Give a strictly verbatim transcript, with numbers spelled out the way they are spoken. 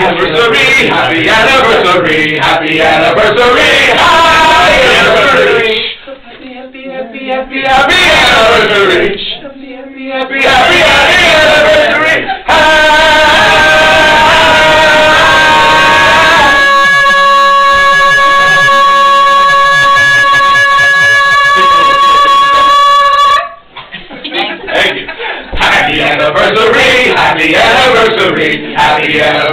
anniversary, happy anniversary, happy anniversary, happy anniversary. Happy, happy, happy, happy, happy anniversary. Happy, happy, happy, happy, happy anniversary. Thank you. Happy anniversary, happy anniversary, happy anniversary.